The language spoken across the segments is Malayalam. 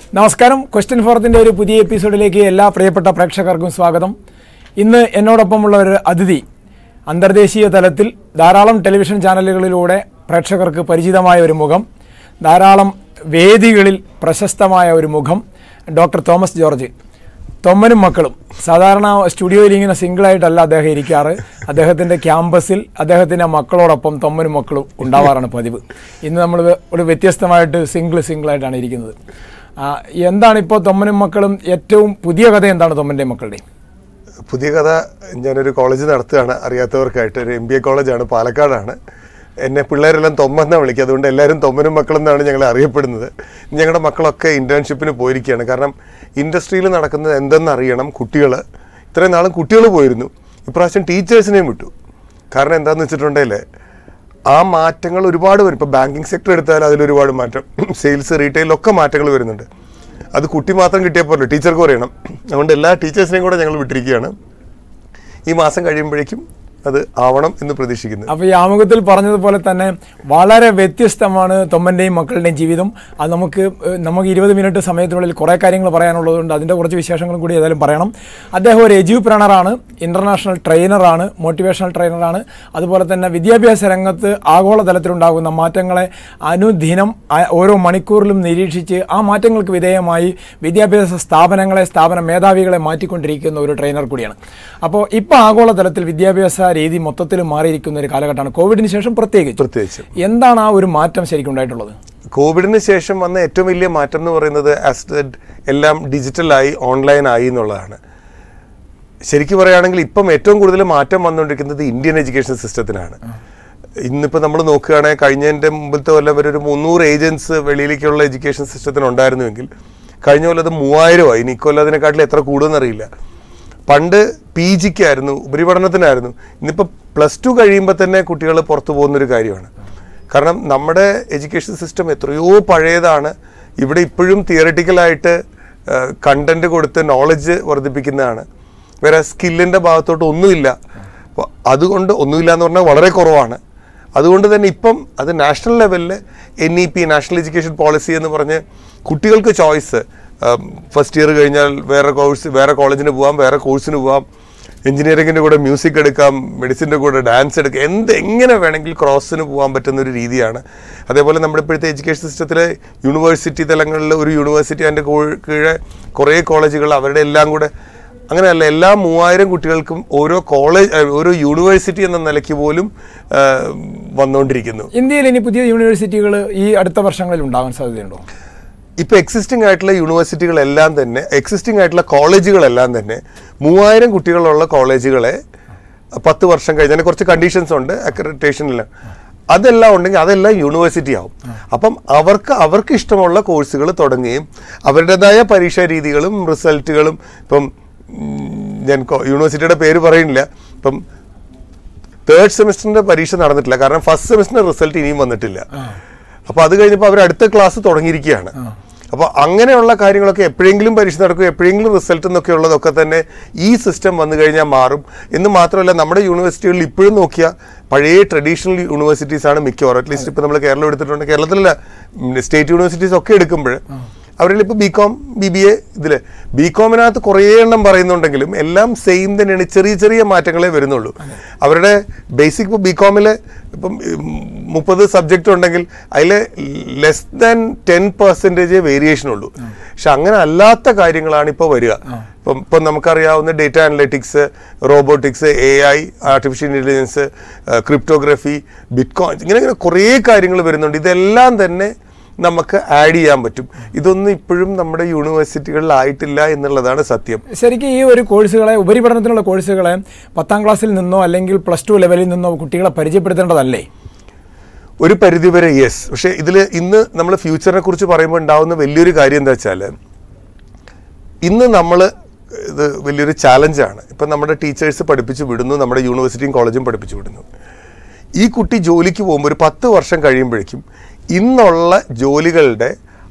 നമസ്കാരം. ക്വസ്റ്റ്യൻ ഫോറത്തിൻ്റെ ഒരു പുതിയ എപ്പിസോഡിലേക്ക് എല്ലാ പ്രിയപ്പെട്ട പ്രേക്ഷകർക്കും സ്വാഗതം. ഇന്ന് എന്നോടൊപ്പമുള്ള ഒരു അതിഥി അന്തർദേശീയ തലത്തിൽ ധാരാളം ടെലിവിഷൻ ചാനലുകളിലൂടെ പ്രേക്ഷകർക്ക് പരിചിതമായ ഒരു മുഖം, ധാരാളം വേദികളിൽ പ്രശസ്തമായ ഒരു മുഖം, ഡോക്ടർ തോമസ് ജോർജ്. തൊമ്മനും മക്കളും. സാധാരണ സ്റ്റുഡിയോയിൽ ഇങ്ങനെ സിംഗിളായിട്ടല്ല അദ്ദേഹം ഇരിക്കാറ്. അദ്ദേഹത്തിൻ്റെ ക്യാമ്പസിൽ അദ്ദേഹത്തിൻ്റെ മക്കളോടൊപ്പം തൊമ്മനും മക്കളും ഉണ്ടാവാറാണ് പതിവ്. ഇന്ന് നമ്മൾ ഒരു വ്യത്യസ്തമായിട്ട് സിംഗിളായിട്ടാണ് ഇരിക്കുന്നത്. എന്താണ് ഇപ്പോൾ തൊമ്മനും മക്കളും ഏറ്റവും പുതിയ കഥ? എന്താണ് തൊമ്മൻ്റെ മക്കളുടെ പുതിയ കഥ? ഞാനൊരു കോളേജ് നടത്തുകയാണ്, അറിയാത്തവർക്കായിട്ട്. ഒരു MBA കോളേജാണ്, പാലക്കാടാണ്. എന്നെ പിള്ളേരെല്ലാം തൊമ്മെന്നാണ് വിളിക്കുക. അതുകൊണ്ട് എല്ലാവരും തൊമ്മനും മക്കളെന്നാണ് ഞങ്ങൾ അറിയപ്പെടുന്നത്. ഞങ്ങളുടെ മക്കളൊക്കെ ഇൻറ്റേൺഷിപ്പിന് പോയിരിക്കുകയാണ്. കാരണം ഇൻഡസ്ട്രിയിൽ നടക്കുന്നത് എന്തെന്നറിയണം. കുട്ടികൾ ഇത്രയും നാളും കുട്ടികൾ പോയിരുന്നു, ഇപ്രാവശ്യം ടീച്ചേഴ്സിനെയും വിട്ടു. കാരണം എന്താണെന്ന് വെച്ചിട്ടുണ്ടെങ്കിൽ ആ മാറ്റങ്ങൾ ഒരുപാട് വരും. ഇപ്പോൾ ബാങ്കിങ് സെക്ടർ എടുത്താൽ അതിലൊരുപാട് മാറ്റം, സെയിൽസ്, റീറ്റെയിലൊക്കെ മാറ്റങ്ങൾ വരുന്നുണ്ട്. അത് കുട്ടി മാത്രം കിട്ടിയാൽ പോലെ ടീച്ചർക്ക് പറയണം. അതുകൊണ്ട് എല്ലാ ടീച്ചേഴ്സിനെയും കൂടെ ഞങ്ങൾ വിട്ടിരിക്കുകയാണ്. ഈ മാസം കഴിയുമ്പോഴേക്കും അത് ആവണം എന്ന് പ്രതീക്ഷിക്കുന്നു. അപ്പോൾ ഈ ആമുഖത്തിൽ പറഞ്ഞതുപോലെ തന്നെ വളരെ വ്യത്യസ്തമാണ് തൊമ്മൻ്റെയും മക്കളുടെയും ജീവിതം. അത് നമുക്ക് 20 മിനിറ്റ് സമയത്തിനുള്ളിൽ കുറേ കാര്യങ്ങൾ പറയാനുള്ളതുകൊണ്ട് അതിൻ്റെ കുറച്ച് വിശേഷങ്ങളും കൂടി ഏതായാലും പറയണം. അദ്ദേഹം ഒരു എജ്യൂപ്രണറാണ്, ഇൻ്റർനാഷണൽ ട്രെയിനറാണ്, മോട്ടിവേഷണൽ ട്രെയിനറാണ്. അതുപോലെ തന്നെ വിദ്യാഭ്യാസ രംഗത്ത് ആഗോളതലത്തിലുണ്ടാകുന്ന മാറ്റങ്ങളെ അനുദിനം ഓരോ മണിക്കൂറിലും നിരീക്ഷിച്ച് ആ മാറ്റങ്ങൾക്ക് വിധേയമായി വിദ്യാഭ്യാസ സ്ഥാപന മേധാവികളെ മാറ്റിക്കൊണ്ടിരിക്കുന്ന ഒരു ട്രെയിനർ കൂടിയാണ്. അപ്പോൾ ഇപ്പോൾ ആഗോളതലത്തിൽ വിദ്യാഭ്യാസ രീതി മൊത്തത്തിൽ മാറിയിരിക്കുന്ന ഒരു കാലഘട്ടമാണ്. കോവിഡിന് ശേഷം പ്രത്യേകിച്ച് എന്താണ് ആ ഒരു മാറ്റം ശരിക്കും ഉണ്ടായിട്ടുള്ളത്? കോവിഡിന് ശേഷം വന്ന ഏറ്റവും വലിയ മാറ്റം എന്ന് പറയുന്നത് എല്ലാം ഡിജിറ്റലായി, ഓൺലൈനായി എന്നുള്ളതാണ്. ശരിക്കും പറയുകയാണെങ്കിൽ ഇപ്പം ഏറ്റവും കൂടുതൽ മാറ്റം വന്നുകൊണ്ടിരിക്കുന്നത് ഇന്ത്യൻ എഡ്യൂക്കേഷൻ സിസ്റ്റത്തിനാണ്. ഇന്നിപ്പോൾ നമ്മൾ നോക്കുകയാണെങ്കിൽ കഴിഞ്ഞതിൻ്റെ മുമ്പത്തെ കൊല്ലം വരെ ഒരു 300 ഏജൻസ് വെളിയിലേക്കുള്ള എഡ്യൂക്കേഷൻ സിസ്റ്റത്തിന് ഉണ്ടായിരുന്നുവെങ്കിൽ കഴിഞ്ഞ കൊല്ലം അത് 3000 ഇനി ഇക്കൊല്ലം അതിനെക്കാട്ടിൽ എത്ര കൂടുമെന്നറിയില്ല. പണ്ട് PGക്കായിരുന്നു, ഉപരിപഠനത്തിനായിരുന്നു. ഇന്നിപ്പോൾ +2 കഴിയുമ്പോൾ തന്നെ കുട്ടികൾ പുറത്തു പോകുന്നൊരു കാര്യമാണ്. കാരണം നമ്മുടെ എഡ്യൂക്കേഷൻ സിസ്റ്റം എത്രയോ പഴയതാണ്. ഇവിടെ ഇപ്പോഴും തിയററ്റിക്കലായിട്ട് കണ്ടന്റ് കൊടുത്ത് നോളജ് വർദ്ധിപ്പിക്കുന്നതാണ്. വേറെ സ്കില്ലിൻ്റെ ഭാഗത്തോട്ട് ഒന്നുമില്ല. അപ്പോൾ അതുകൊണ്ട് ഒന്നുമില്ല എന്ന് പറഞ്ഞാൽ വളരെ കുറവാണ്. അതുകൊണ്ട് തന്നെ ഇപ്പം അത് നാഷണൽ ലെവലിൽ NEP, നാഷണൽ എഡ്യൂക്കേഷൻ പോളിസി എന്ന് പറഞ്ഞ് കുട്ടികൾക്ക് ചോയ്സ്, ഫസ്റ്റ് ഇയർ കഴിഞ്ഞാൽ വേറെ കോളേജിന് പോകാം, വേറെ കോഴ്സിന് പോകാം, എഞ്ചിനീയറിങ്ങിൻ്റെ കൂടെ മ്യൂസിക് എടുക്കാം, മെഡിസിൻ്റെ കൂടെ ഡാൻസ് എടുക്കാം, എങ്ങനെ വേണമെങ്കിൽ ക്രോസിന് പോകാൻ പറ്റുന്നൊരു രീതിയാണ്. അതേപോലെ നമ്മുടെ ഇപ്പോഴത്തെ എഡ്യൂക്കേഷൻ സിസ്റ്റത്തിലെ യൂണിവേഴ്സിറ്റി തലങ്ങളിൽ ഒരു യൂണിവേഴ്സിറ്റി അതിൻ്റെ കീഴെ കുറേ കോളേജുകൾ, അവരുടെ എല്ലാം കൂടെ അങ്ങനെയല്ല, എല്ലാ 3000 കുട്ടികൾക്കും ഓരോ യൂണിവേഴ്സിറ്റി എന്ന നിലയ്ക്ക് പോലും വന്നുകൊണ്ടിരിക്കുന്നു. ഇന്ത്യയിൽ ഇനി പുതിയ യൂണിവേഴ്സിറ്റികൾ ഈ അടുത്ത വർഷങ്ങളിൽ ഉണ്ടാകാൻ സാധ്യതയുണ്ടോ? ഇപ്പോൾ എക്സിസ്റ്റിംഗ് ആയിട്ടുള്ള യൂണിവേഴ്സിറ്റികളെല്ലാം തന്നെ, എക്സിസ്റ്റിംഗ് ആയിട്ടുള്ള കോളേജുകളെല്ലാം തന്നെ 3000 കുട്ടികളുള്ള കോളേജുകളെ 10 വർഷം കഴിഞ്ഞാൽ കുറച്ച് കണ്ടീഷൻസ് ഉണ്ട് അക്രഡിറ്റേഷനിലും, അതെല്ലാം ഉണ്ടെങ്കിൽ അതെല്ലാം യൂണിവേഴ്സിറ്റി ആവും. അപ്പം അവർക്ക് ഇഷ്ടമുള്ള കോഴ്സുകൾ തുടങ്ങുകയും അവരുടേതായ പരീക്ഷാ രീതികളും റിസൾട്ടുകളും, ഇപ്പം ഞാൻ യൂണിവേഴ്സിറ്റിയുടെ പേര് പറയുന്നില്ല, ഇപ്പം 3rd സെമിസ്റ്ററിൻ്റെ പരീക്ഷ നടന്നിട്ടില്ല. കാരണം ഫസ്റ്റ് സെമിസ്റ്ററിൻ്റെ റിസൾട്ട് ഇനിയും വന്നിട്ടില്ല. അപ്പോൾ അത് കഴിഞ്ഞപ്പോൾ അവർ അടുത്ത ക്ലാസ് തുടങ്ങിയിരിക്കുകയാണ്. അപ്പോൾ അങ്ങനെയുള്ള കാര്യങ്ങളൊക്കെ എപ്പോഴെങ്കിലും പരീക്ഷ നടക്കും, എപ്പോഴെങ്കിലും റിസൾട്ട് എന്നൊക്കെ ഉള്ളതൊക്കെ തന്നെ ഈ സിസ്റ്റം വന്നു കഴിഞ്ഞാൽ മാറും. എന്ന് മാത്രമല്ല, നമ്മുടെ യൂണിവേഴ്സിറ്റികളിൽ ഇപ്പോഴും നോക്കിയാൽ പഴയ ട്രഡീഷണൽ യൂണിവേഴ്സിറ്റീസാണ് മിക്കവാറും. അറ്റ്ലീസ്റ്റ് ഇപ്പോൾ നമ്മൾ കേരളം എടുത്തിട്ടുണ്ട്, കേരളത്തിലല്ല സ്റ്റേറ്റ് യൂണിവേഴ്സിറ്റീസ് ഒക്കെ എടുക്കുമ്പോൾ അവരിൽ ഇപ്പോൾ BCom, BBA, ഇതിൽ BComനകത്ത് കുറേ എണ്ണം പറയുന്നുണ്ടെങ്കിലും എല്ലാം സെയിം തന്നെയാണ്. ചെറിയ മാറ്റങ്ങളെ വരുന്നുള്ളൂ. അവരുടെ ബേസിക് ഇപ്പോൾ BComൽ ഇപ്പം 30 സബ്ജക്റ്റ് ഉണ്ടെങ്കിൽ അതിൽ ലെസ് ദാൻ 10% വേരിയേഷൻ ഉള്ളൂ. പക്ഷെ അങ്ങനെ അല്ലാത്ത കാര്യങ്ങളാണ് ഇപ്പോൾ വരിക. ഇപ്പം നമുക്കറിയാവുന്ന data analytics, robotics, AI, artificial intelligence, cryptography, bitcoins, ഇങ്ങനെ കുറേ കാര്യങ്ങൾ വരുന്നുണ്ട്. ഇതെല്ലാം തന്നെ നമുക്ക് ആഡ് ചെയ്യാൻ പറ്റും. ഇതൊന്നും ഇപ്പോഴും നമ്മുടെ യൂണിവേഴ്സിറ്റികളിലായിട്ടില്ല എന്നുള്ളതാണ് സത്യം. ശരിക്കും ഈ ഒരു കോഴ്സുകളെ, ഉപരിപഠനത്തിനുള്ള കോഴ്സുകളെ 10ാം ക്ലാസ്സിൽ നിന്നോ അല്ലെങ്കിൽ +2 ലെവലിൽ നിന്നോ കുട്ടികളെ പരിചയപ്പെടുത്തേണ്ടതല്ലേ? ഒരു പരിധിവരെ യെസ്. പക്ഷേ ഇതിൽ ഇന്ന് നമ്മൾ ഫ്യൂച്ചറിനെ കുറിച്ച് പറയുമ്പോൾ ഉണ്ടാകുന്ന വലിയൊരു കാര്യം എന്താ വെച്ചാൽ, ഇന്ന് ഇത് വലിയൊരു ചാലഞ്ചാണ്. ഇപ്പം നമ്മുടെ ടീച്ചേഴ്സ് പഠിപ്പിച്ചു വിടുന്നു, നമ്മുടെ യൂണിവേഴ്സിറ്റിയും കോളേജും പഠിപ്പിച്ചു വിടുന്നു. ഈ കുട്ടി ജോലിക്ക് പോകുമ്പോൾ ഒരു 10 വർഷം കഴിയുമ്പോഴേക്കും ഇന്നുള്ള ജോലികളുടെ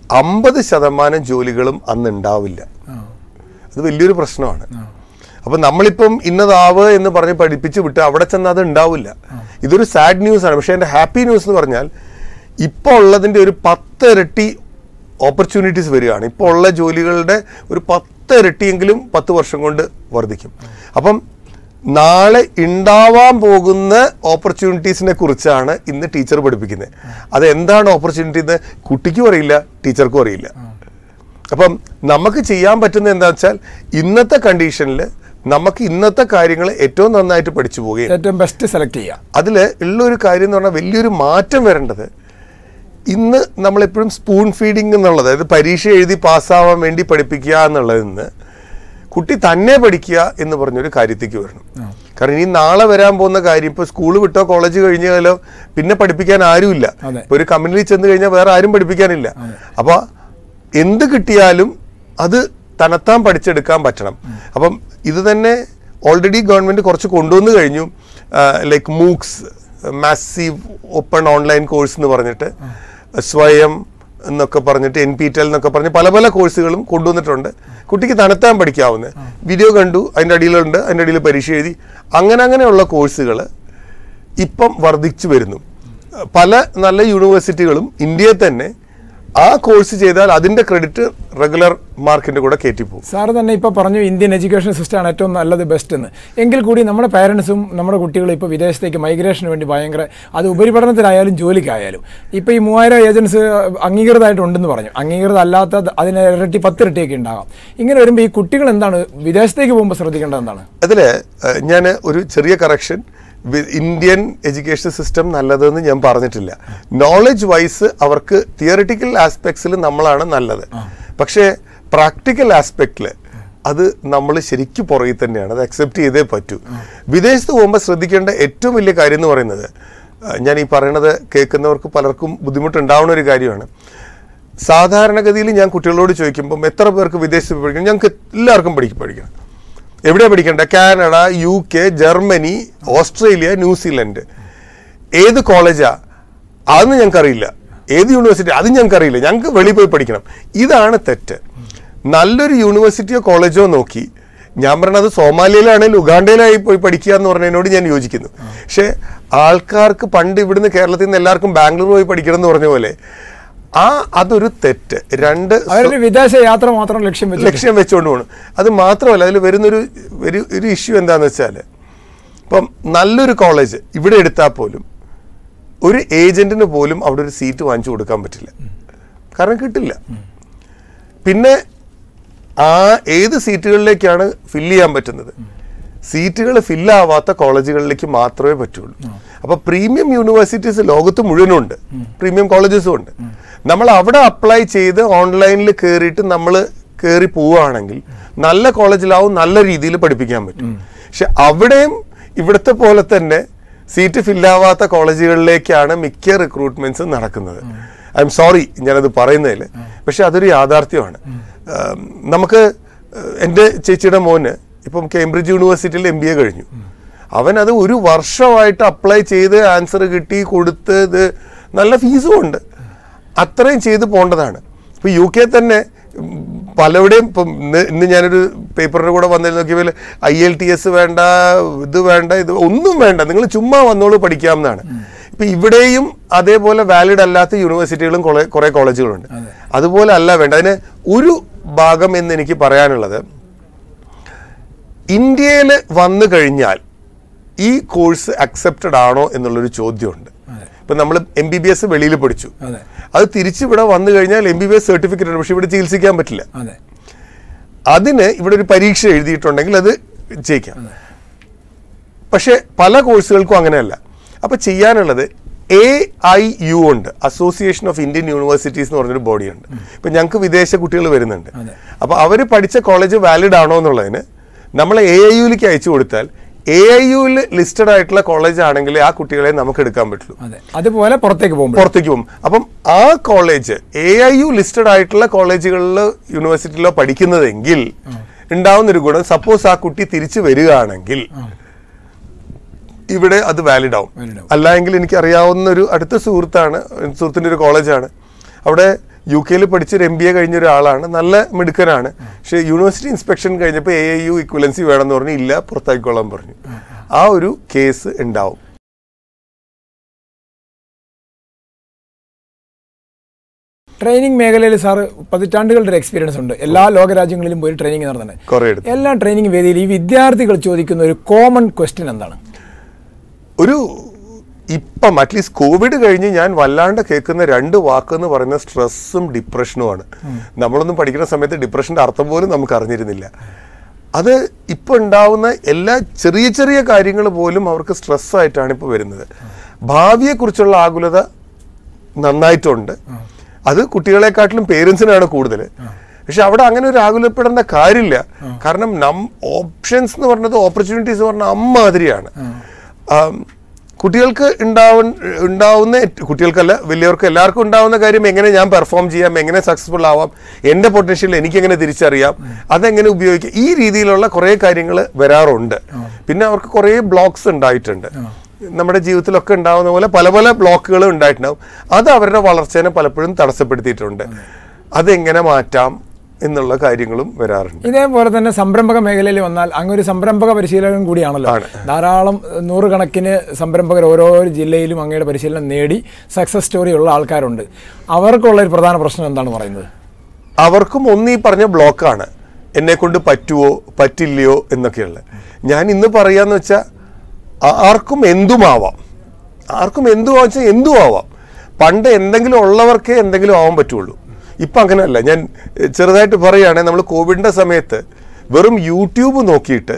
50% ജോലികളും അന്ന് ഉണ്ടാവില്ല. അത് വലിയൊരു പ്രശ്നമാണ്. അപ്പം നമ്മളിപ്പം ഇന്നതാവ് എന്ന് പറഞ്ഞ് പഠിപ്പിച്ച് വിട്ട് അവിടെ ചെന്നാൽ അത് ഉണ്ടാവില്ല. ഇതൊരു സാഡ് ന്യൂസാണ്. പക്ഷേ എൻ്റെ ഹാപ്പി ന്യൂസ് എന്ന് പറഞ്ഞാൽ ഇപ്പോൾ ഉള്ളതിൻ്റെ ഒരു 10 ഇരട്ടി ഓപ്പർച്യൂണിറ്റീസ് വരികയാണ്. ഇപ്പോൾ ഉള്ള ജോലികളുടെ ഒരു 10 ഇരട്ടിയെങ്കിലും 10 വർഷം കൊണ്ട് വർദ്ധിക്കും. അപ്പം നാളെ ഉണ്ടാവാൻ പോകുന്ന ഓപ്പർച്യൂണിറ്റീസിനെ കുറിച്ചാണ് ഇന്ന് ടീച്ചർ പഠിപ്പിക്കുന്നത്. അതെന്താണ് ഓപ്പർച്യൂണിറ്റി എന്ന് കുട്ടിക്കും അറിയില്ല, ടീച്ചർക്കും അറിയില്ല. അപ്പം നമുക്ക് ചെയ്യാൻ പറ്റുന്നത് എന്താ വെച്ചാൽ ഇന്നത്തെ കണ്ടീഷനിൽ നമുക്ക് ഇന്നത്തെ കാര്യങ്ങൾ ഏറ്റവും നന്നായിട്ട് പഠിച്ചു പോവുകയും ഏറ്റവും ബെസ്റ്റ് സെലക്ട് ചെയ്യുക. അതിൽ ഉള്ളൊരു കാര്യം എന്ന് പറഞ്ഞാൽ വലിയൊരു മാറ്റം വരേണ്ടത്, ഇന്ന് നമ്മളെപ്പോഴും സ്പൂൺ ഫീഡിങ് എന്നുള്ളത്, അതായത് പരീക്ഷ എഴുതി പാസ്സാവാൻ വേണ്ടി പഠിപ്പിക്കുക എന്നുള്ളതിൽ നിന്ന് കുട്ടി തന്നെ പഠിക്കുക എന്ന് പറഞ്ഞൊരു കാര്യത്തേക്ക് വരണം. കാരണം ഇനി നാളെ വരാൻ പോകുന്ന കാര്യം, ഇപ്പോൾ സ്കൂൾ വിട്ടോ കോളേജ് കഴിഞ്ഞാലോ പിന്നെ പഠിപ്പിക്കാൻ ആരുമില്ല. ഇപ്പോൾ ഒരു കമ്പനിയിൽ ചെന്ന് കഴിഞ്ഞാൽ വേറെ ആരും പഠിപ്പിക്കാനില്ല. അപ്പോൾ എന്ത് കിട്ടിയാലും അത് തനത്താൻ പഠിച്ചെടുക്കാൻ പറ്റണം. അപ്പം ഇത് തന്നെ ഓൾറെഡി ഗവൺമെൻറ് കുറച്ച് കൊണ്ടുവന്ന് കഴിഞ്ഞു. Like MOOCs, massive open online course എന്ന് പറഞ്ഞിട്ട്, സ്വയം എന്നൊക്കെ പറഞ്ഞിട്ട്, NPTEL എന്നൊക്കെ പറഞ്ഞ് പല പല കോഴ്സുകളും കൊണ്ടുവന്നിട്ടുണ്ട്. കുട്ടിക്ക് തനത്താൻ പഠിക്കാവുന്ന വീഡിയോ കണ്ടു, അതിൻ്റെ അടിയിലുണ്ട്, അതിൻ്റെ അടിയിൽ പരീക്ഷ എഴുതി, അങ്ങനെയുള്ള കോഴ്സുകൾ ഇപ്പം വർദ്ധിച്ചു വരുന്നു. പല നല്ല യൂണിവേഴ്സിറ്റികളും ഇന്ത്യയിൽ തന്നെ ആ കോഴ്സ് ചെയ്താൽ അതിൻ്റെ ക്രെഡിറ്റ് റെഗുലർ മാർക്കിൻ്റെ കൂടെ കയറ്റിപ്പോകും. സാറ് തന്നെ ഇപ്പോൾ പറഞ്ഞു ഇന്ത്യൻ എഡ്യൂക്കേഷൻ സിസ്റ്റമാണ് ഏറ്റവും നല്ലത്, ബെസ്റ്റ് എന്ന്. എങ്കിൽ കൂടി നമ്മുടെ പാരൻസും നമ്മുടെ കുട്ടികളും ഇപ്പോൾ വിദേശത്തേക്ക് മൈഗ്രേഷന് വേണ്ടി ഭയങ്കര, അത് ഉപരിപഠനത്തിലായാലും ജോലിക്കായാലും, ഇപ്പോൾ ഈ 3000 ഏജൻസ് അംഗീകൃതമായിട്ടുണ്ടെന്ന് പറഞ്ഞു. അംഗീകൃതം അല്ലാത്ത അതിന് ഇരട്ടി 10 ഇരട്ടിയൊക്കെ ഉണ്ടാകാം. ഇങ്ങനെ വരുമ്പോൾ ഈ കുട്ടികൾ എന്താണ് വിദേശത്തേക്ക് പോകുമ്പോൾ ശ്രദ്ധിക്കേണ്ടത് എന്താണ്? അതിൽ ഞാൻ ഒരു ചെറിയ കറക്ഷൻ, ഇന്ത്യൻ എഡ്യൂക്കേഷൻ സിസ്റ്റം നല്ലതെന്ന് ഞാൻ പറഞ്ഞിട്ടില്ല. നോളജ് വൈസ് അവർക്ക് തിയറിറ്റിക്കൽ ആസ്പെക്ട്സിൽ നമ്മളാണ് നല്ലത്. പക്ഷേ പ്രാക്ടിക്കൽ ആസ്പെക്റ്റിൽ അത് നമ്മൾ ശരിക്കും പുറകിൽ തന്നെയാണ്. അത് അക്സെപ്റ്റ് ചെയ്തേ പറ്റൂ. വിദേശത്ത് പോകുമ്പോൾ ശ്രദ്ധിക്കേണ്ട ഏറ്റവും വലിയ കാര്യം എന്ന് പറയുന്നത്, ഞാൻ ഈ പറയണത് കേൾക്കുന്നവർക്ക് പലർക്കും ബുദ്ധിമുട്ടുണ്ടാവുന്ന ഒരു കാര്യമാണ്. സാധാരണഗതിയിൽ ഞാൻ കുട്ടികളോട് ചോദിക്കുമ്പം എത്ര പേർക്ക് വിദേശത്ത് പഠിക്കണം, ഞങ്ങൾക്ക് എല്ലാവർക്കും പഠിക്കണം. എവിടെയാണ് പഠിക്കേണ്ടത്? Canada, UK, Germany, Australia, New Zealand. ഏത് കോളേജാ അതൊന്നും ഞങ്ങൾക്കറിയില്ല. ഏത് യൂണിവേഴ്സിറ്റി അതും ഞങ്ങൾക്കറിയില്ല. ഞങ്ങൾക്ക് വെളിയിൽ പോയി പഠിക്കണം. ഇതാണ് തെറ്റ്. നല്ലൊരു യൂണിവേഴ്സിറ്റിയോ കോളേജോ നോക്കി, ഞാൻ പറഞ്ഞത് സോമാലിയയിലാണെങ്കിൽ ഉഗാണ്ടയിലായി പോയി പഠിക്കുക എന്ന് പറഞ്ഞതിനോട് ഞാൻ യോജിക്കുന്നു. പക്ഷേ ആൾക്കാർക്ക് പണ്ട് ഇവിടുന്ന് കേരളത്തിൽ നിന്ന് എല്ലാവർക്കും ബാംഗ്ലൂർ പോയി പഠിക്കണം എന്ന് പറഞ്ഞ പോലെ അതൊരു തെറ്റ്. വിദേശ യാത്ര മാത്രം ലക്ഷ്യം വെച്ചുകൊണ്ട് പോകണം. അത് മാത്രമല്ല, അതിൽ വരുന്നൊരു ഒരു ഇഷ്യൂ എന്താന്ന് വെച്ചാൽ, ഇപ്പം നല്ലൊരു കോളേജ് ഇവിടെ എടുത്താൽ പോലും ഒരു ഏജന്റിന് പോലും അവിടെ ഒരു സീറ്റ് വാങ്ങിച്ചു കൊടുക്കാൻ പറ്റില്ല. കാരണം കിട്ടില്ല. പിന്നെ ഏത് സീറ്റുകളിലേക്കാണ് ഫില്ല് ചെയ്യാൻ പറ്റുന്നത്? സീറ്റുകൾ ഫില്ലാവാത്ത കോളേജുകളിലേക്ക് മാത്രമേ പറ്റുള്ളൂ. അപ്പോൾ പ്രീമിയം യൂണിവേഴ്സിറ്റീസ് ലോകത്ത് മുഴുവനുണ്ട്, പ്രീമിയം കോളേജസും ഉണ്ട്. നമ്മൾ അവിടെ അപ്ലൈ ചെയ്ത് ഓൺലൈനിൽ കയറിയിട്ട് നമ്മൾ കയറി പോവുകയാണെങ്കിൽ നല്ല കോളേജിലാവും, നല്ല രീതിയിൽ പഠിപ്പിക്കാൻ പറ്റും. പക്ഷെ അവിടെയും ഇവിടുത്തെ പോലെ തന്നെ സീറ്റ് ഫില്ലാവാത്ത കോളേജുകളിലേക്കാണ് മിക്ക റിക്രൂട്ട്മെന്റ്സും നടക്കുന്നത്. ഐ എം സോറി ഞാനത് പറയുന്നതിൽ, പക്ഷെ അതൊരു യാഥാർത്ഥ്യമാണ്. നമുക്ക് എൻ്റെ ചേച്ചിയുടെ മോന് ഇപ്പം കേംബ്രിഡ്ജ് യൂണിവേഴ്സിറ്റിയിൽ MBA കഴിഞ്ഞു. അവനത് 1 വർഷമായിട്ട് അപ്ലൈ ചെയ്ത് ആൻസർ കിട്ടി കൊടുത്ത്, ഇത് നല്ല ഫീസും ഉണ്ട്, അത്രയും ചെയ്ത് പോകേണ്ടതാണ്. ഇപ്പോൾ UK തന്നെ പലവിടെയും ഇപ്പം ഇന്ന് ഞാനൊരു പേപ്പറിൻ്റെ കൂടെ വന്നതിൽ നോക്കിയപ്പോൾ IELTS വേണ്ട, ഇത് വേണ്ട, ഇത് ഒന്നും വേണ്ട, നിങ്ങൾ ചുമ്മാ വന്നോളൂ പഠിക്കാമെന്നാണ്. ഇപ്പം ഇവിടെയും അതേപോലെ വാലിഡ് അല്ലാത്ത യൂണിവേഴ്സിറ്റികളും കുറേ കോളേജുകളുണ്ട്. അതുപോലെ അല്ല വേണ്ട. അതിന് ഒരു ഭാഗം എന്ന് എനിക്ക് പറയാനുള്ളത്, ഇന്ത്യയിൽ വന്നു കഴിഞ്ഞാൽ ഈ കോഴ്സ് അക്സെപ്റ്റഡ് ആണോ എന്നുള്ളൊരു ചോദ്യമുണ്ട്. ഇപ്പം നമ്മൾ MBBS വെളിയിൽ പഠിച്ചു, അത് തിരിച്ചിവിടെ വന്നു കഴിഞ്ഞാൽ MBBS സർട്ടിഫിക്കറ്റ് ഉണ്ട്, പക്ഷെ ഇവിടെ ചികിത്സിക്കാൻ പറ്റില്ല. അതിന് ഇവിടെ ഒരു പരീക്ഷ എഴുതിയിട്ടുണ്ടെങ്കിൽ അത് ജയിക്കാം. പക്ഷെ പല കോഴ്സുകൾക്കും അങ്ങനെയല്ല. അപ്പോൾ ചെയ്യാനുള്ളത് AIU ഉണ്ട്, അസോസിയേഷൻ ഓഫ് ഇന്ത്യൻ യൂണിവേഴ്സിറ്റീസ് എന്ന് പറഞ്ഞൊരു ബോഡിയുണ്ട്. ഇപ്പം ഞങ്ങൾക്ക് വിദേശ കുട്ടികൾ വരുന്നുണ്ട്. അപ്പോൾ അവർ പഠിച്ച കോളേജ് വാലിഡ് ആണോ എന്നുള്ളതിന് നമ്മൾ AIUലേക്ക് അയച്ചു കൊടുത്താൽ AIUയിൽ ലിസ്റ്റഡ് ആയിട്ടുള്ള കോളേജ് ആണെങ്കിൽ ആ കുട്ടികളെ നമുക്ക് എടുക്കാൻ പറ്റുള്ളൂ. അതുപോലെ പുറത്തേക്ക് പോകും. അപ്പം ആ കോളേജ് AIU ലിസ്റ്റഡ് ആയിട്ടുള്ള കോളേജുകളിലോ യൂണിവേഴ്സിറ്റിയിലോ പഠിക്കുന്നതെങ്കിൽ ഉണ്ടാവുന്നൊരു ഗുണം, സപ്പോസ് ആ കുട്ടി തിരിച്ചു വരികയാണെങ്കിൽ ഇവിടെ അത് വാലിഡ് ആവും. അല്ലായെങ്കിൽ എനിക്കറിയാവുന്ന ഒരു അടുത്ത സുഹൃത്തിൻ്റെ ഒരു കോളേജാണ്. അവിടെ UK പഠിച്ചൊരു MBA കഴിഞ്ഞ ഒരാളാണ്, നല്ല മിടുക്കനാണ്. പക്ഷെ യൂണിവേഴ്സിറ്റി ഇൻസ്പെക്ഷൻ കഴിഞ്ഞപ്പോൾ AIU ഇക്വലൻസി വേണമെന്ന് പറഞ്ഞു, ഇല്ല പുറത്താക്കിക്കോളാൻ പറഞ്ഞു. ആ ഒരു കേസ് ഉണ്ടാവും. ട്രെയിനിങ് മേഖലയിൽ സാറ് പതിറ്റാണ്ടുകളുടെ ഒരു എക്സ്പീരിയൻസ് ഉണ്ട്. എല്ലാ ലോകരാജ്യങ്ങളിലും പോയി ട്രെയിനിങ് നടത്തുന്നത്. എല്ലാ ട്രെയിനിങ് വേദിയിൽ ഈ വിദ്യാർത്ഥികൾ ചോദിക്കുന്ന ഒരു കോമൺ ക്വസ്റ്റ്യൻ എന്താണ്? ഇപ്പം അറ്റ്ലീസ്റ്റ് കോവിഡ് കഴിഞ്ഞ് ഞാൻ വല്ലാണ്ട് കേൾക്കുന്ന 2 വാക്കെന്ന് പറയുന്ന സ്ട്രെസ്സും ഡിപ്രഷനുമാണ്. നമ്മളൊന്നും പഠിക്കുന്ന സമയത്ത് ഡിപ്രഷൻ്റെ അർത്ഥം പോലും നമുക്ക് അറിഞ്ഞിരുന്നില്ല. അത് ഇപ്പോൾ ഉണ്ടാവുന്ന എല്ലാ ചെറിയ ചെറിയ കാര്യങ്ങൾ പോലും അവർക്ക് സ്ട്രെസ്സായിട്ടാണ് ഇപ്പോൾ വരുന്നത്. ഭാവിയെക്കുറിച്ചുള്ള ആകുലത നന്നായിട്ടുണ്ട്. അത് കുട്ടികളെക്കാട്ടിലും പേരൻസിനാണ് കൂടുതൽ. പക്ഷെ അവിടെ അങ്ങനെ ഒരു ആകുലപ്പെടേണ്ട കാര്യമില്ല. കാരണം ഓപ്ഷൻസ് എന്ന് പറഞ്ഞത്, ഓപ്പർച്യൂണിറ്റീസ് എന്ന് പറഞ്ഞാൽ അമ്മാതിരിയാണ്. കുട്ടികൾക്ക് ഉണ്ടാവുന്ന കുട്ടികൾക്കല്ല, വലിയവർക്ക് എല്ലാവർക്കും ഉണ്ടാവുന്ന കാര്യം എങ്ങനെ ഞാൻ പെർഫോം ചെയ്യാം, എങ്ങനെ സക്സസ്ഫുൾ ആവാം, എൻ്റെ പൊട്ടൻഷ്യൽ എനിക്കെങ്ങനെ തിരിച്ചറിയാം, അതെങ്ങനെ ഉപയോഗിക്കാം, ഈ രീതിയിലുള്ള കുറേ കാര്യങ്ങൾ വരാറുണ്ട്. പിന്നെ അവർക്ക് കുറേ ബ്ലോക്സ് ഉണ്ടായിട്ടുണ്ട്. നമ്മുടെ ജീവിതത്തിലൊക്കെ ഉണ്ടാവുന്ന പോലെ പല പല ബ്ലോക്കുകൾ ഉണ്ടായിട്ടുണ്ടാവും. അത് അവരുടെ വളർച്ചേനെ പലപ്പോഴും തടസ്സപ്പെടുത്തിയിട്ടുണ്ട്. അതെങ്ങനെ മാറ്റാം എന്നുള്ള കാര്യങ്ങളും വരാറുണ്ട്. ഇതേപോലെ തന്നെ സംരംഭക മേഖലയിൽ വന്നാൽ അങ്ങൊരു സംരംഭക പരിശീലനം കൂടിയാണല്ലോ. ധാരാളം 100 കണക്കിന് സംരംഭകർ ഓരോ ജില്ലയിലും അങ്ങയുടെ പരിശീലനം നേടി സക്സസ് സ്റ്റോറി ഉള്ള ആൾക്കാരുണ്ട്. അവർക്കുള്ള ഒരു പ്രധാന പ്രശ്നം എന്താണ് പറയുന്നത്? അവർക്കും ഈ പറഞ്ഞ ബ്ലോക്കാണ്. എന്നെ കൊണ്ട് പറ്റുമോ പറ്റില്ലയോ എന്നൊക്കെയുള്ളത്. ഞാൻ ഇന്ന് പറയാന്ന് വെച്ചാൽ ആർക്കും എന്തുമാവാം. എന്തും ആവാം. പണ്ട് എന്തെങ്കിലും ഉള്ളവർക്കേ എന്തെങ്കിലും ആവാൻ പറ്റുള്ളൂ. ഇപ്പം അങ്ങനെയല്ല. ഞാൻ ചെറുതായിട്ട് പറയുകയാണെങ്കിൽ, നമ്മൾ കോവിഡിൻ്റെ സമയത്ത് വെറും യൂട്യൂബ് നോക്കിയിട്ട്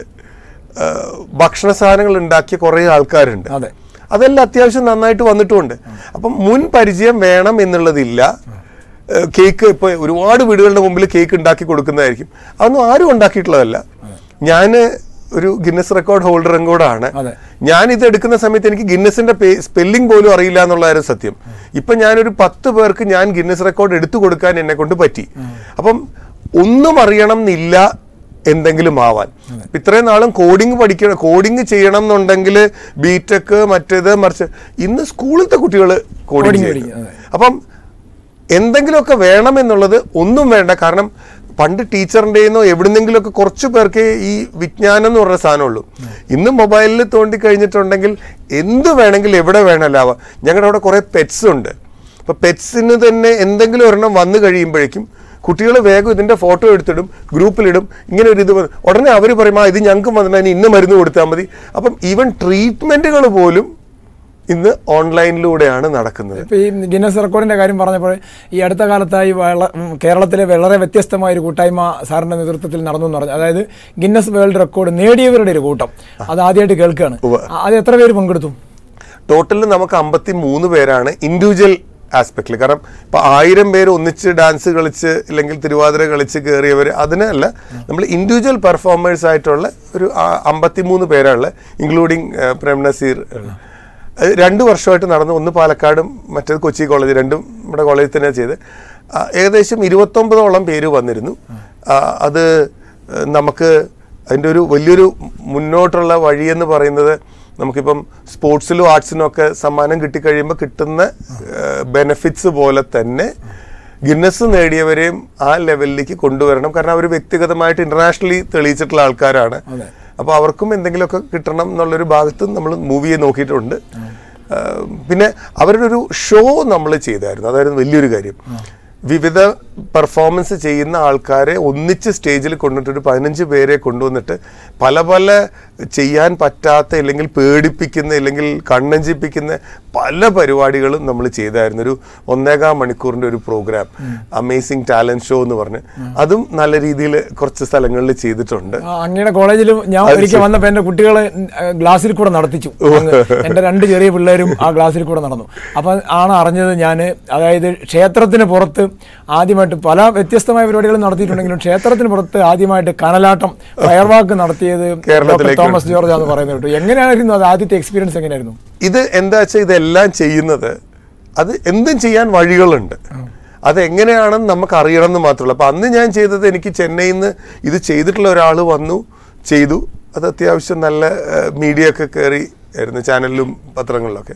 ഭക്ഷണ സാധനങ്ങൾ ഉണ്ടാക്കിയ കുറേ ആൾക്കാരുണ്ട്. അതെല്ലാം അത്യാവശ്യം നന്നായിട്ട് വന്നിട്ടുമുണ്ട്. അപ്പം മുൻ പരിചയം വേണം എന്നുള്ളതില്ല. കേക്ക് ഇപ്പോൾ ഒരുപാട് വീടുകളുടെ മുമ്പിൽ കേക്ക് ഉണ്ടാക്കി കൊടുക്കുന്നതായിരിക്കും. അതൊന്നും ആരും ഉണ്ടാക്കിയിട്ടുള്ളതല്ല. ഞാൻ ഒരു ഗിന്നസ് റെക്കോർഡ് ഹോൾഡറും കൂടാണ്. ഞാൻ ഇത് എടുക്കുന്ന സമയത്ത് എനിക്ക് ഗിന്നസിന്റെ സ്പെല്ലിംഗ് പോലും അറിയില്ല എന്നുള്ളതായിരുന്നു സത്യം. ഇപ്പൊ ഞാനൊരു 10 പേർക്ക് ഞാൻ ഗിന്നസ് റെക്കോർഡ് എടുത്തു കൊടുക്കാൻ എന്നെ കൊണ്ട് പറ്റി. അപ്പം ഒന്നും അറിയണം എന്നില്ല എന്തെങ്കിലും ആവാൻ. ഇത്രയും നാളും കോഡിങ് ചെയ്യണം എന്നുണ്ടെങ്കിൽ ബിടെക് മറ്റേത് മറിച്ച്, ഇന്ന് സ്കൂളിലത്തെ കുട്ടികൾ കോഡിങ് ചെയ്യും. അപ്പം എന്തെങ്കിലുമൊക്കെ വേണം എന്നുള്ളത് ഒന്നും വേണ്ട. കാരണം പണ്ട് ടീച്ചറിൻ്റെന്നോ എവിടുന്നെങ്കിലുമൊക്കെ കുറച്ച് പേർക്ക് ഈ വിജ്ഞാനം എന്ന് പറഞ്ഞ സാധനമുള്ളൂ. ഇന്ന് മൊബൈലിൽ തോണ്ടി കഴിഞ്ഞിട്ടുണ്ടെങ്കിൽ എന്ത് വേണമെങ്കിലും എവിടെ വേണമല്ലാവാം. ഞങ്ങളുടെ അവിടെ കുറേ പെറ്റ്സ് ഉണ്ട്. അപ്പോൾ പെറ്റ്സിന് തന്നെ എന്തെങ്കിലും ഒരെണ്ണം വന്നു കഴിയുമ്പോഴേക്കും കുട്ടികൾ വേഗം ഇതിൻ്റെ ഫോട്ടോ എടുത്തിടും, ഗ്രൂപ്പിലിടും. ഇങ്ങനെ ഒരു ഇത് ഉടനെ അവർ പറയും, ഇത് ഞങ്ങൾക്ക് വന്നിട്ട് ഇന്ന മരുന്ന് കൊടുത്താൽ മതി. അപ്പം ഈവൻ ട്രീറ്റ്മെൻറ്റുകൾ പോലും ഇന്ന് ഓൺലൈനിലൂടെയാണ് നടക്കുന്നത്. ഇപ്പോൾ ഈ ഗിന്നസ് റെക്കോർഡിൻ്റെ കാര്യം പറഞ്ഞപ്പോൾ, ഈ അടുത്ത കാലത്തായി കേരളത്തിലെ വളരെ വ്യത്യസ്തമായ ഒരു കൂട്ടായ്മ സാറിൻ്റെ നേതൃത്വത്തിൽ നടന്നു എന്ന് പറഞ്ഞു. അതായത് ഗിന്നസ് വേൾഡ് റെക്കോർഡ് നേടിയവരുടെ ഒരു കൂട്ടം. അത് ആദ്യമായിട്ട് കേൾക്കുകയാണ്. അത് എത്ര പേര് പങ്കെടുത്തു? ടോട്ടലിൽ നമുക്ക് 53 പേരാണ് ഇൻഡിവിജ്വൽ ആസ്പെക്റ്റിൽ. കാരണം ഇപ്പോൾ 1000 പേര് ഒന്നിച്ച് ഡാൻസ് കളിച്ച് അല്ലെങ്കിൽ തിരുവാതിര കളിച്ച് കയറിയവർ അതിനല്ല, നമ്മൾ ഇൻഡിവിജ്വൽ പെർഫോമേഴ്സ് ആയിട്ടുള്ള ഒരു 53 പേരാണുള്ളത്, ഇൻക്ലൂഡിങ് പ്രേം നസീർ. 2 വർഷമായിട്ട് നടന്നു. ഒന്ന് പാലക്കാടും മറ്റേത് കൊച്ചി കോളേജ്, രണ്ടും നമ്മുടെ കോളേജിൽ തന്നെ ചെയ്ത്. ഏകദേശം 29ഓളം പേര് വന്നിരുന്നു. അത് നമുക്ക് അതിൻ്റെ ഒരു വലിയൊരു മുന്നോട്ടുള്ള വഴിയെന്ന് പറയുന്നത്, നമുക്കിപ്പം സ്പോർട്സിലും ആർട്സിനും ഒക്കെ സമ്മാനം കിട്ടിക്കഴിയുമ്പോൾ കിട്ടുന്ന ബെനഫിറ്റ്സ് പോലെ തന്നെ ഗിന്നസ് നേടിയവരെയും ആ ലെവലിലേക്ക് കൊണ്ടുവരണം. കാരണം അവർ വ്യക്തിഗതമായിട്ട് ഇന്റർനാഷണലി തെളിയിച്ചിട്ടുള്ള ആൾക്കാരാണ്. അപ്പോൾ അവർക്കും എന്തെങ്കിലുമൊക്കെ കിട്ടണം എന്നുള്ളൊരു ഭാഗത്ത് നമ്മൾ മൂവിയെ നോക്കിയിട്ടുണ്ട്. പിന്നെ അവരുടെ ഒരു ഷോ നമ്മൾ ചെയ്തായിരുന്നു. അതായിരുന്നു വലിയൊരു കാര്യം. വിവിധ പെർഫോമൻസ് ചെയ്യുന്ന ആൾക്കാരെ ഒന്നിച്ച് സ്റ്റേജിൽ കൊണ്ടിട്ടൊരു 15 പേരെ കൊണ്ടുവന്നിട്ട് പല പല ചെയ്യാൻ പറ്റാത്ത അല്ലെങ്കിൽ പേടിപ്പിക്കുന്ന അല്ലെങ്കിൽ കണ്ണഞ്ചിപ്പിക്കുന്ന പല പരിപാടികളും നമ്മൾ ചെയ്തായിരുന്നു. ഒരു 1.25 മണിക്കൂറിൻ്റെ ഒരു പ്രോഗ്രാം, അമേസിംഗ് ടാലന്റ് ഷോ എന്ന് പറഞ്ഞ്, അതും നല്ല രീതിയിൽ കുറച്ച് സ്ഥലങ്ങളിൽ ചെയ്തിട്ടുണ്ട്. അങ്ങയുടെ കോളേജിലും ഞാൻ ഒരിക്കൽ വന്നപ്പോൾ എൻ്റെ കുട്ടികളെ ഗ്ലാസ്സിൽ കൂടെ നടത്തിച്ചു. എൻ്റെ 2 ചെറിയ പിള്ളേരും ആ ഗ്ലാസ്സിൽ കൂടെ നടന്നു. അപ്പം ആണ് അറിഞ്ഞത് ഞാൻ, അതായത് ക്ഷേത്രത്തിന് പുറത്ത് ആദ്യമായിട്ട് പല വ്യത്യസ്തമായ പരിപാടികൾ നടത്തിയിട്ടുണ്ടെങ്കിലും ക്ഷേത്രത്തിന് പുറത്ത് ആദ്യമായിട്ട് കനലാട്ടം ഫയർവാക്ക് നടത്തിയത് തോമസ് ജോർജ് എന്ന് പറയുന്നത് കേട്ടു. എങ്ങനെയായിരുന്നു അത്? ആദ്യത്തെ എക്സ്പീരിയൻസ് എങ്ങനെയായിരുന്നു? ഇത് എന്താ വെച്ചാൽ ഇതെല്ലാം ചെയ്യുന്നത്, അത് എന്തും ചെയ്യാൻ വഴികളുണ്ട്. അതെങ്ങനെയാണെന്ന് നമുക്ക് അറിയണം എന്ന് മാത്രമല്ല. അപ്പം അന്ന് ഞാൻ ചെയ്തത്, എനിക്ക് ചെന്നൈയിൽ നിന്ന് ഇത് ചെയ്തിട്ടുള്ള ഒരാൾ വന്നു ചെയ്തു. അത് അത്യാവശ്യം നല്ല മീഡിയ ഒക്കെ കയറി ആയിരുന്നു, ചാനലിലും പത്രങ്ങളിലൊക്കെ.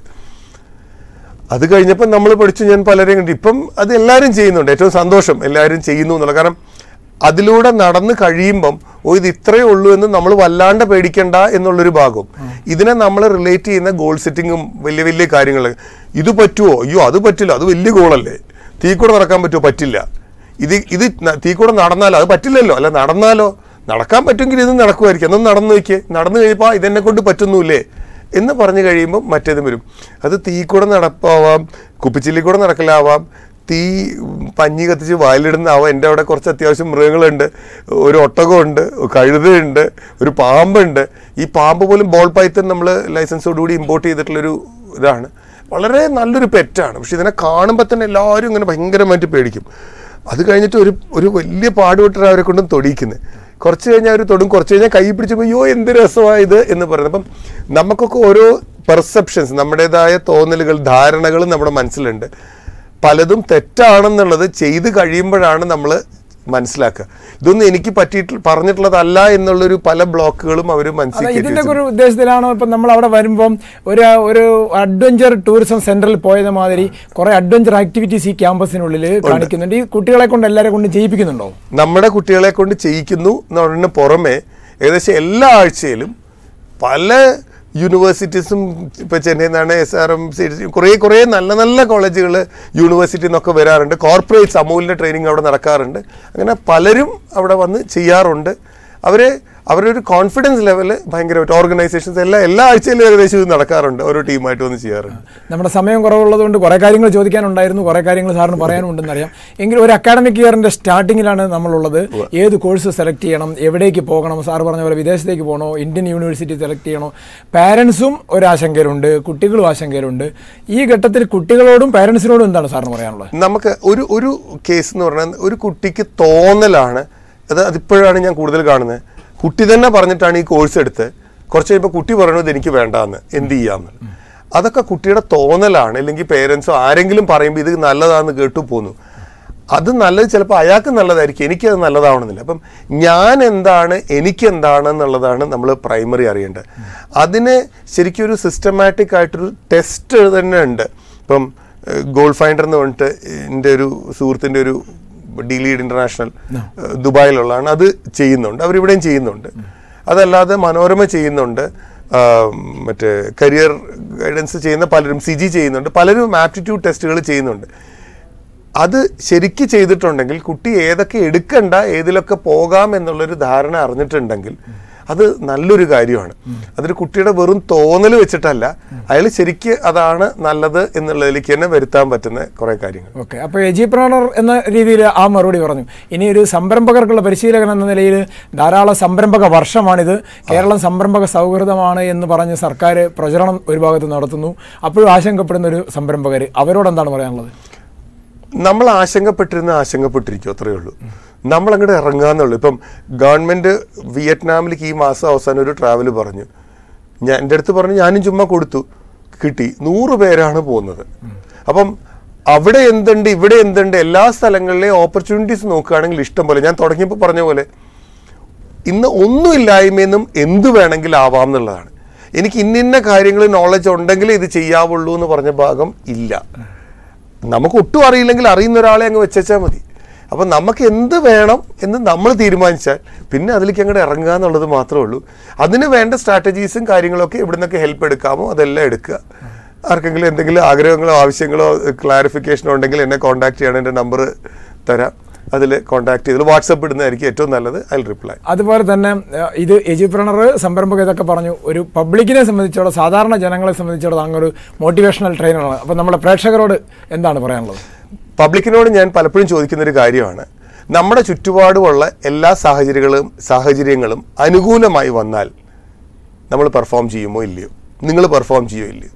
അത് കഴിഞ്ഞപ്പോൾ നമ്മൾ പഠിച്ചു, ഞാൻ പലരെയും കണ്ടു. ഇപ്പം അത് എല്ലാവരും ചെയ്യുന്നുണ്ട്. ഏറ്റവും സന്തോഷം എല്ലാവരും ചെയ്യുന്നു എന്നുള്ളത്. കാരണം അതിലൂടെ നടന്ന് കഴിയുമ്പം ഇത് ഇത്രയേ ഉള്ളൂ എന്ന് നമ്മൾ വല്ലാണ്ട് പേടിക്കണ്ട എന്നുള്ളൊരു ഭാഗം. ഇതിനെ നമ്മൾ റിലേറ്റ് ചെയ്യുന്ന ഗോൾ സെറ്റിങ്ങും വലിയ വലിയ കാര്യങ്ങൾ. ഇത് പറ്റുമോ? അയ്യോ അത് പറ്റില്ല, അത് വലിയ ഗോളല്ലേ. തീ കൂടെ നടക്കാൻ പറ്റുമോ? പറ്റില്ല. ഇത് തീ കൂടെ നടന്നാലോ? അത് പറ്റില്ലല്ലോ. അല്ല നടന്നാലോ? നടക്കാൻ പറ്റുമെങ്കിൽ ഇത് നടക്കുമായിരിക്കും. എന്നൊന്ന് നടന്നു നോക്കിയേ. നടന്നു കഴിയുമ്പോൾ ഇതെന്നെ കൊണ്ട് പറ്റുന്നില്ലേ എന്ന് പറഞ്ഞു കഴിയുമ്പോൾ മറ്റേതും വരും. അത് തീ കൂടെ നടപ്പാവാം, കുപ്പിച്ചില്ലി കൂടെ നടക്കലാവാം, തീ പഞ്ഞി കത്തിച്ച് വായിലിടുന്നാവാം. എൻ്റെ അവിടെ കുറച്ച് അത്യാവശ്യം മൃഗങ്ങളുണ്ട്. ഒരു ഒട്ടകമുണ്ട്, കഴുതയുണ്ട്, ഒരു പാമ്പുണ്ട്. ഈ പാമ്പ് പോലും ബോൾ പൈത്തൺ നമ്മൾ ലൈസൻസോടുകൂടി ഇമ്പോർട്ട് ചെയ്തിട്ടുള്ളൊരു ഇതാണ്. വളരെ നല്ലൊരു പെറ്റാണ്. പക്ഷെ ഇതിനെ കാണുമ്പോൾ തന്നെ എല്ലാവരും ഇങ്ങനെ ഭയങ്കരമായിട്ട് പേടിക്കും. അത് കഴിഞ്ഞിട്ട് ഒരു വലിയ പാടുപെട്ടാണ് അവരെ കൊണ്ടും തൊടിയിക്കുന്നത്. കുറച്ച് കഴിഞ്ഞാൽ അവർ തൊടും, കുറച്ച് കഴിഞ്ഞാൽ കൈ പിടിച്ചപ്പോൾ അയ്യോ എന്ത് രസമായത് എന്ന് പറയുന്നത്. അപ്പം നമുക്കൊക്കെ ഓരോ പെർസെപ്ഷൻസ്, നമ്മുടേതായ തോന്നലുകൾ, ധാരണകൾ നമ്മുടെ മനസ്സിലുണ്ട്. പലതും തെറ്റാണെന്നുള്ളത് ചെയ്ത് കഴിയുമ്പോഴാണ് നമ്മൾ മനസ്സിലാക്കുക. ഇതൊന്നും എനിക്ക് പറഞ്ഞിട്ടുള്ളതല്ല എന്നുള്ളൊരു പല ബ്ലോക്കുകളും അവർ മനസ്സിലാക്കി. ഇതിന്റെ ഒരു ഉദ്ദേശത്തിലാണോ ഇപ്പം നമ്മൾ അവിടെ വരുമ്പം ഒരു അഡ്വഞ്ചർ ടൂറിസം സെന്ററിൽ പോയത് മാതിരി കുറെ അഡ്വഞ്ചർ ആക്ടിവിറ്റീസ് ഈ ക്യാമ്പസിനുള്ളിൽ കാണിക്കുന്നുണ്ട്. ഈ കുട്ടികളെ കൊണ്ട് എല്ലാവരെ കൊണ്ട് ചെയ്യിപ്പിക്കുന്നുണ്ടോ? നമ്മുടെ കുട്ടികളെ കൊണ്ട് ചെയ്യിക്കുന്നു എന്നതിന് പുറമെ ഏകദേശം എല്ലാ ആഴ്ചയിലും പല യൂണിവേഴ്സിറ്റീസും, ഇപ്പോൾ ചെന്നൈയിൽ നിന്നാണ് SRM, കുറേ നല്ല നല്ല കോളേജുകൾ യൂണിവേഴ്സിറ്റിയിൽ നിന്നൊക്കെ വരാറുണ്ട്. കോർപ്പറേറ്റ്സ്, അമൂലിൻ്റെ ട്രെയിനിങ് അവിടെ നടക്കാറുണ്ട്. അങ്ങനെ പലരും അവിടെ വന്ന് ചെയ്യാറുണ്ട്. അവരുടെ ഒരു കോൺഫിഡൻസ് ലെവല് ഭയങ്കരമായിട്ട് ഓർഗനൈസേഷൻസ് എല്ലാ ആഴ്ചയിലും ഏകദേശം ഇത് നടക്കാറുണ്ട്. ഓരോ ടീമായിട്ട് വന്ന് ചെയ്യാറുണ്ട്. നമ്മുടെ സമയം കുറവുള്ളതുകൊണ്ട് കുറേ കാര്യങ്ങൾ ചോദിക്കാനുണ്ടായിരുന്നു, കുറേ കാര്യങ്ങൾ സാറിന് പറയാനുണ്ടെന്നറിയാം. എങ്കിലും ഒരു അക്കാഡമിക് ഇയറിൻ്റെ സ്റ്റാർട്ടിങ്ങിലാണ് നമ്മളുള്ളത്. ഏത് കോഴ്സ് സെലക്ട് ചെയ്യണം, എവിടേക്ക് പോകണം, സാർ പറഞ്ഞ പോലെ വിദേശത്തേക്ക് പോകണോ, ഇന്ത്യൻ യൂണിവേഴ്സിറ്റി സെലക്ട് ചെയ്യണോ? പാരൻസും ഒരാശങ്കയിലുണ്ട്, കുട്ടികളും ആശങ്കയിലുണ്ട്. ഈ ഘട്ടത്തിൽ കുട്ടികളോടും പാരൻസിനോടും എന്താണ് സാറിന് പറയാനുള്ളത്? നമുക്ക് ഒരു കേസ് എന്ന് പറഞ്ഞാൽ ഒരു കുട്ടിക്ക് തോന്നലാണ്. അതിപ്പോഴാണ് ഞാൻ കൂടുതൽ കാണുന്നത്. കുട്ടി തന്നെ പറഞ്ഞിട്ടാണ് ഈ കോഴ്സ് എടുത്ത് കുറച്ച് കഴിയുമ്പോൾ കുട്ടി പറയണത് എനിക്ക് വേണ്ടാന്ന്, എന്ത് ചെയ്യാമെന്ന്. അതൊക്കെ കുട്ടിയുടെ തോന്നലാണ്. അല്ലെങ്കിൽ പേരൻസോ ആരെങ്കിലും പറയുമ്പോൾ ഇത് നല്ലതാണെന്ന് കേട്ടു പോന്നു. അത് നല്ലത് ചിലപ്പോൾ അയാൾക്ക് നല്ലതായിരിക്കും, എനിക്കത് നല്ലതാവണമെന്നില്ല. അപ്പം ഞാൻ എന്താണ്, എനിക്കെന്താണെന്നുള്ളതാണ് നമ്മൾ പ്രൈമറി അറിയേണ്ടത്. അതിന് ശരിക്കും ഒരു സിസ്റ്റമാറ്റിക് ആയിട്ടൊരു ടെസ്റ്റ് തന്നെ ഉണ്ട്. ഇപ്പം ഗോൾ ഫൈൻഡർ എന്ന് പറഞ്ഞിട്ട് എൻ്റെ ഒരു സുഹൃത്തിൻ്റെ ഒരു ഡീലീഡ് ഇന്റർനാഷണൽ ദുബായിലുള്ളതാണ്. അത് ചെയ്യുന്നുണ്ട്, അവരിവിടെയും ചെയ്യുന്നുണ്ട്. അതല്ലാതെ മനോരമ ചെയ്യുന്നുണ്ട്, മറ്റേ കരിയർ ഗൈഡൻസ് ചെയ്യുന്ന പലരും, CG ചെയ്യുന്നുണ്ട്, പലരും ആപ്റ്റിറ്റ്യൂഡ് ടെസ്റ്റുകൾ ചെയ്യുന്നുണ്ട്. അത് ശരിക്ക് ചെയ്തിട്ടുണ്ടെങ്കിൽ കുട്ടി ഏതൊക്കെ എടുക്കണ്ട, ഏതിലൊക്കെ പോകാം എന്നുള്ളൊരു ധാരണ അറിഞ്ഞിട്ടുണ്ടെങ്കിൽ അത് നല്ലൊരു കാര്യമാണ്. അതൊരു കുട്ടിയുടെ വെറും തോന്നൽ വെച്ചിട്ടല്ല, അയാൾ ശരിക്ക് അതാണ് നല്ലത് എന്നുള്ളതിലേക്ക് തന്നെ വരുത്താൻ പറ്റുന്ന കുറേ കാര്യങ്ങൾ. ഓക്കെ, അപ്പോൾ എജിപ്രണർ എന്ന രീതിയിൽ ആ മറുപടി പറഞ്ഞു. ഇനി ഒരു സംരംഭകർക്കുള്ള പരിശീലകൻ എന്ന നിലയിൽ ധാരാളം സംരംഭക വർഷമാണിത്, കേരളം സംരംഭക സൗഹൃദമാണ് എന്ന് പറഞ്ഞ് സർക്കാർ പ്രചരണം ഒരു ഭാഗത്ത് നടത്തുന്നു. അപ്പോഴും ആശങ്കപ്പെടുന്ന ഒരു സംരംഭകർ, അവരോട് എന്താണ് പറയാനുള്ളത്? നമ്മൾ ആശങ്കപ്പെട്ടിരിക്കും, അത്രയേ ഉള്ളൂ. നമ്മളങ്ങോട്ട് ഇറങ്ങാന്നുള്ളൂ. ഇപ്പം ഗവൺമെൻറ് വിയറ്റ്നാമിലേക്ക് ഈ മാസം അവസാനം ഒരു ട്രാവൽ പറഞ്ഞു. എൻ്റെ അടുത്ത് പറഞ്ഞു, ഞാനും ചുമ്മാ കൊടുത്തു, കിട്ടി. 100 പേരാണ് പോകുന്നത്. അപ്പം അവിടെ എന്തുണ്ട്, ഇവിടെ എന്തുണ്ട്, എല്ലാ സ്ഥലങ്ങളിലെയും ഓപ്പർച്യൂണിറ്റീസ് നോക്കുകയാണെങ്കിൽ ഇഷ്ടം പോലെ. ഞാൻ തുടങ്ങിയപ്പോൾ പറഞ്ഞ പോലെ ഇന്ന് ഒന്നുമില്ലായ്മയെന്നും എന്ത് വേണമെങ്കിലും ആവാം എന്നുള്ളതാണ്. എനിക്ക് ഇന്ന കാര്യങ്ങൾ നോളജ് ഉണ്ടെങ്കിൽ ഇത് ചെയ്യാവുള്ളൂ എന്ന് പറഞ്ഞ ഭാഗം ഇല്ല. നമുക്ക് ഒട്ടും അറിയില്ലെങ്കിൽ അറിയുന്ന ഒരാളെ അങ്ങ് വെച്ചാൽ മതി. അപ്പം നമുക്ക് എന്ത് വേണം എന്ന് നമ്മൾ തീരുമാനിച്ചാൽ പിന്നെ അതിലേക്ക് അങ്ങോട്ട് ഇറങ്ങുക എന്നുള്ളത് മാത്രമേ ഉള്ളൂ. അതിന് വേണ്ട സ്ട്രാറ്റജീസും കാര്യങ്ങളൊക്കെ എവിടെ നിന്നൊക്കെ ഹെൽപ്പ് എടുക്കാമോ അതെല്ലാം എടുക്കുക. ആർക്കെങ്കിലും എന്തെങ്കിലും ആഗ്രഹങ്ങളോ ആവശ്യങ്ങളോ ക്ലാരിഫിക്കേഷനോ ഉണ്ടെങ്കിൽ എന്നെ കോൺടാക്ട് ചെയ്യണം. എൻ്റെ നമ്പർ തരാം, അതിൽ കോൺടാക്ട് ചെയ്ത് വാട്സപ്പ് ഇടുന്നതായിരിക്കും ഏറ്റവും നല്ലത്. I will reply. അതുപോലെ തന്നെ ഇത് എജിപ്രണർ സംരംഭക ഇതൊക്കെ പറഞ്ഞു, ഒരു പബ്ലിക്കിനെ സംബന്ധിച്ചോളം, സാധാരണ ജനങ്ങളെ സംബന്ധിച്ചോളം അങ്ങൊരു മോട്ടിവേഷണൽ ട്രെയിനറാണ്. അപ്പം നമ്മുടെ പ്രേക്ഷകരോട് എന്താണ് പറയാനുള്ളത്? പബ്ലിക്കിനോട് ഞാൻ പലപ്പോഴും ചോദിക്കുന്നൊരു കാര്യമാണ്, നമ്മുടെ ചുറ്റുപാടുമുള്ള എല്ലാ സാഹചര്യങ്ങളും അനുകൂലമായി വന്നാൽ നമ്മൾ പെർഫോം ചെയ്യുമോ ഇല്ലയോ? നിങ്ങൾ പെർഫോം ചെയ്യുമോ ഇല്ലയോ?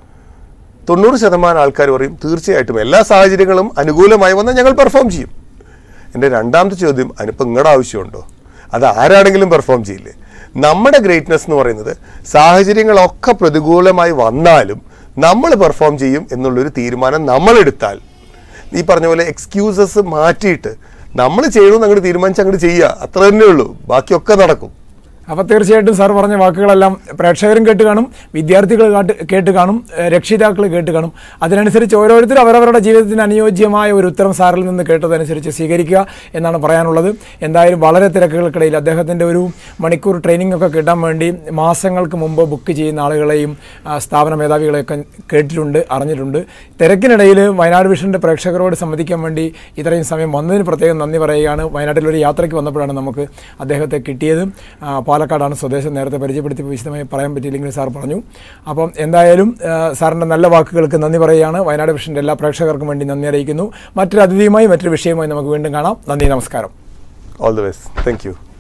90% ആൾക്കാർ പറയും തീർച്ചയായിട്ടും എല്ലാ സാഹചര്യങ്ങളും അനുകൂലമായി വന്നാൽ ഞങ്ങൾ പെർഫോം ചെയ്യും. എൻ്റെ രണ്ടാമത്തെ ചോദ്യം, അതിനിപ്പോൾ നിങ്ങളുടെ ആവശ്യമുണ്ടോ? അത് ആരാണെങ്കിലും പെർഫോം ചെയ്യില്ലേ? നമ്മുടെ ഗ്രേറ്റ്നെസ് എന്ന് പറയുന്നത് സാഹചര്യങ്ങളൊക്കെ പ്രതികൂലമായി വന്നാലും നമ്മൾ പെർഫോം ചെയ്യും എന്നുള്ളൊരു തീരുമാനം നമ്മളെടുത്താൽ, ഈ പറഞ്ഞ പോലെ എക്സ്ക്യൂസസ് മാറ്റിയിട്ട് നമ്മൾ ചെയ്യണമെന്ന് അങ്ങോട്ട് തീരുമാനിച്ച് അങ്ങോട്ട് ചെയ്യുക, അത്ര തന്നെ ഉള്ളൂ. ബാക്കിയൊക്കെ നടക്കും. അപ്പോൾ തീർച്ചയായിട്ടും സാർ പറഞ്ഞ വാക്കുകളെല്ലാം പ്രേക്ഷകരും കേട്ട് കാണും, വിദ്യാർത്ഥികൾ കേട്ട് കാണും, രക്ഷിതാക്കൾ കേട്ട് കാണും. അതിനനുസരിച്ച് ഓരോരുത്തരും അവരവരുടെ ജീവിതത്തിന് അനുയോജ്യമായ ഒരു ഉത്തരം സാറിൽ നിന്ന് കേട്ടതനുസരിച്ച് സ്വീകരിക്കുക എന്നാണ് പറയാനുള്ളത്. എന്തായാലും വളരെ തിരക്കുകൾക്കിടയിൽ അദ്ദേഹത്തിൻ്റെ ഒരു മണിക്കൂർ ട്രെയിനിങ് ഒക്കെ കിട്ടാൻ വേണ്ടി മാസങ്ങൾക്ക് മുമ്പ് ബുക്ക് ചെയ്യുന്ന ആളുകളെയും സ്ഥാപന മേധാവികളെയൊക്കെ കേട്ടിട്ടുണ്ട്, അറിഞ്ഞിട്ടുണ്ട്. തിരക്കിനിടയിൽ വയനാട് വിഷൻ്റെ പ്രേക്ഷകരോട് സംവദിക്കാൻ വേണ്ടി ഇത്രയും സമയം വന്നതിന് പ്രത്യേകം നന്ദി പറയുകയാണ്. വയനാട്ടിലൊരു യാത്രയ്ക്ക് വന്നപ്പോഴാണ് നമുക്ക് അദ്ദേഹത്തെ കിട്ടിയത്. പാലക്കാടാണ് സ്വദേശം, നേരത്തെ പരിചയപ്പെടുത്തി വിശദമായി പറയാൻ പറ്റിയില്ലെങ്കിൽ സാർ പറഞ്ഞു. അപ്പം എന്തായാലും സാറിൻ്റെ നല്ല വാക്കുകൾക്ക് നന്ദി പറയുകയാണ്. വയനാട് വിഷൻ്റെ എല്ലാ പ്രേക്ഷകർക്കും വേണ്ടി നന്ദി അറിയിക്കുന്നു. മറ്റൊരു അതിഥിയുമായി മറ്റൊരു വിഷയവുമായി നമുക്ക് വീണ്ടും കാണാം. നന്ദി, നമസ്കാരം. All the best. Thank U.